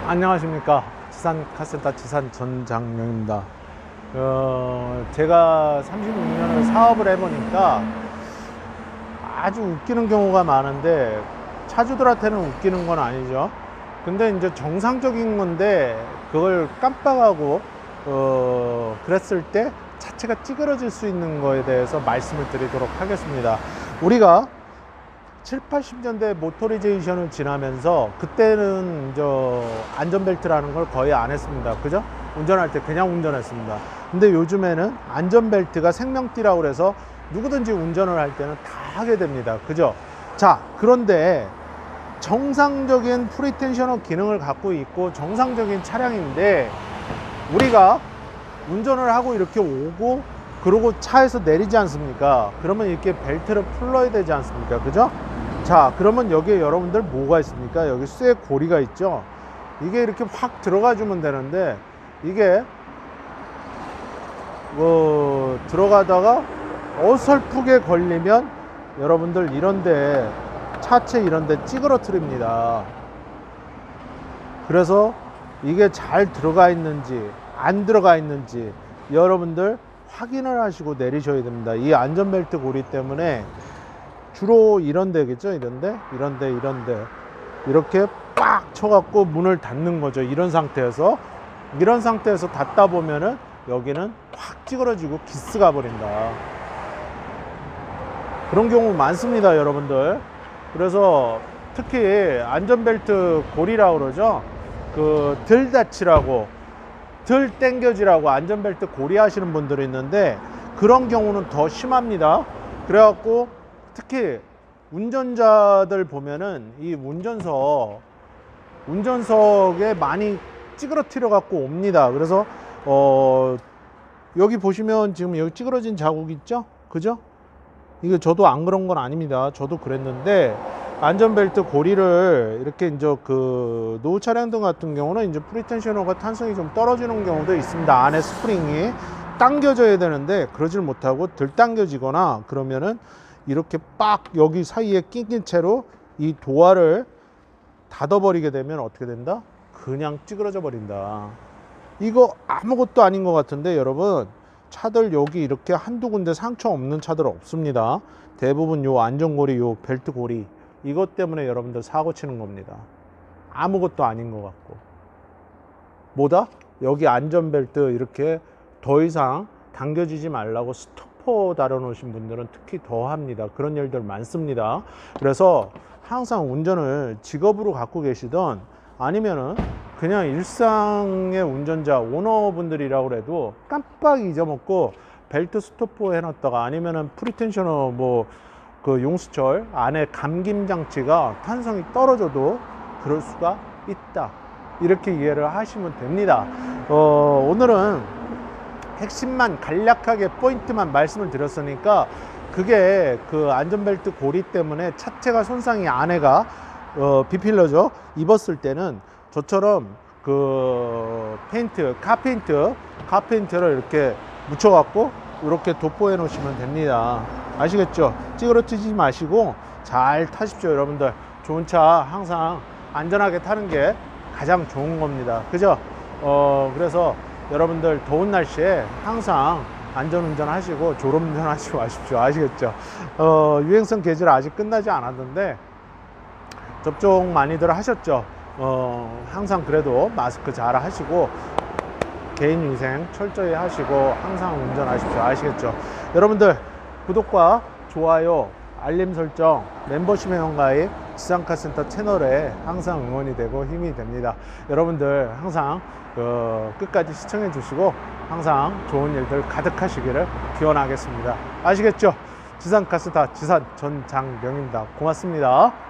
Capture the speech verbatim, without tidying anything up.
안녕하십니까. 지산 카센터 지산 전장명입니다. 어, 제가 삼십육 년을 사업을 해보니까 아주 웃기는 경우가 많은데, 차주들한테는 웃기는 건 아니죠. 근데 이제 정상적인 건데 그걸 깜빡하고 어, 그랬을 때 차체가 찌그러질 수 있는 거에 대해서 말씀을 드리도록 하겠습니다. 우리가 칠, 팔십 년대 모토리제이션을 지나면서 그때는 저 안전벨트라는 걸 거의 안 했습니다. 그죠? 운전할 때 그냥 운전했습니다. 근데 요즘에는 안전벨트가 생명띠라고 그래서 누구든지 운전을 할 때는 다 하게 됩니다. 그죠? 자, 그런데 정상적인 프리텐셔너 기능을 갖고 있고 정상적인 차량인데, 우리가 운전을 하고 이렇게 오고 그러고 차에서 내리지 않습니까? 그러면 이렇게 벨트를 풀러야 되지 않습니까? 그죠? 자, 그러면 여기에 여러분들 뭐가 있습니까? 여기 쇠 고리가 있죠. 이게 이렇게 확 들어가 주면 되는데, 이게 뭐 들어가다가 어설프게 걸리면 여러분들 이런데, 차체 이런데 찌그러뜨립니다. 그래서 이게 잘 들어가 있는지 안 들어가 있는지 여러분들 확인을 하시고 내리셔야 됩니다. 이 안전벨트 고리 때문에 주로 이런 데겠죠. 이런데 이런데 이런데 이렇게 빡 쳐갖고 문을 닫는 거죠. 이런 상태에서 이런 상태에서 닫다 보면은 여기는 확 찌그러지고 기스가 버린다. 그런 경우 많습니다, 여러분들. 그래서 특히 안전벨트 고리라고 그러죠. 그 들 닫히라고, 들 땡겨지라고 안전벨트 고리 하시는 분들이 있는데, 그런 경우는 더 심합니다. 그래갖고 특히 운전자들 보면은 이 운전석 운전석에 많이 찌그러뜨려 갖고 옵니다. 그래서 어 여기 보시면 지금 여기 찌그러진 자국 있죠? 그죠? 이게 저도 안 그런 건 아닙니다. 저도 그랬는데, 안전벨트 고리를 이렇게 이제 그 노후 차량들 같은 경우는 이제 프리텐셔너가 탄성이 좀 떨어지는 경우도 있습니다. 안에 스프링이 당겨져야 되는데 그러질 못하고 덜 당겨지거나 그러면은 이렇게 빡 여기 사이에 낑긴 채로 이 도화를 닫아버리게 되면 어떻게 된다? 그냥 찌그러져 버린다. 이거 아무것도 아닌 것 같은데, 여러분, 차들 여기 이렇게 한두 군데 상처 없는 차들 없습니다. 대부분 요 안전고리, 요 벨트 고리, 이것 때문에 여러분들 사고 치는 겁니다. 아무것도 아닌 것 같고. 뭐다? 여기 안전벨트 이렇게 더 이상 당겨지지 말라고 스토퍼 달아 놓으신 분들은 특히 더 합니다. 그런 일들 많습니다. 그래서 항상 운전을 직업으로 갖고 계시던, 아니면은 그냥 일상의 운전자 오너분들이라고 해도 깜빡 잊어먹고 벨트 스토퍼 해놨다가, 아니면은 프리텐셔너 뭐 그 용수철 안에 감김 장치가 탄성이 떨어져도 그럴 수가 있다. 이렇게 이해를 하시면 됩니다. 어, 오늘은 핵심만 간략하게 포인트만 말씀을 드렸으니까, 그게 그 안전벨트 고리 때문에 차체가 손상이, 안에가 어, 비필러죠. 입었을 때는 저처럼 그 페인트, 카페인트, 카페인트를 이렇게 묻혀 갖고 이렇게 도포해 놓으시면 됩니다. 아시겠죠? 찌그러뜨리지 마시고 잘 타십시오, 여러분들. 좋은 차 항상 안전하게 타는 게 가장 좋은 겁니다. 그죠? 어, 그래서 여러분들 더운 날씨에 항상 안전운전 하시고 졸음운전 하시고 마십시오. 아시겠죠? 어, 유행성 계절 아직 끝나지 않았는데 접종 많이들 하셨죠? 어, 항상 그래도 마스크 잘 하시고 개인위생 철저히 하시고 항상 운전하십시오. 아시겠죠? 여러분들, 구독과 좋아요, 알림 설정, 멤버십 회원가입, 지산카센터 채널에 항상 응원이 되고 힘이 됩니다. 여러분들 항상 그 끝까지 시청해 주시고 항상 좋은 일들 가득하시기를 기원하겠습니다. 아시겠죠? 지산카센터 지산 전장명입니다. 고맙습니다.